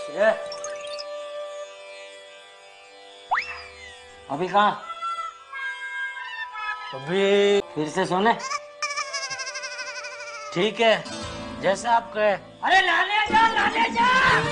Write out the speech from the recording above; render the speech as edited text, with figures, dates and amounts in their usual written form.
अभी कहाँ? अभी फिर से सोने? ठीक है, जैसा आप कहे। अरे लाने जा, लाने जा।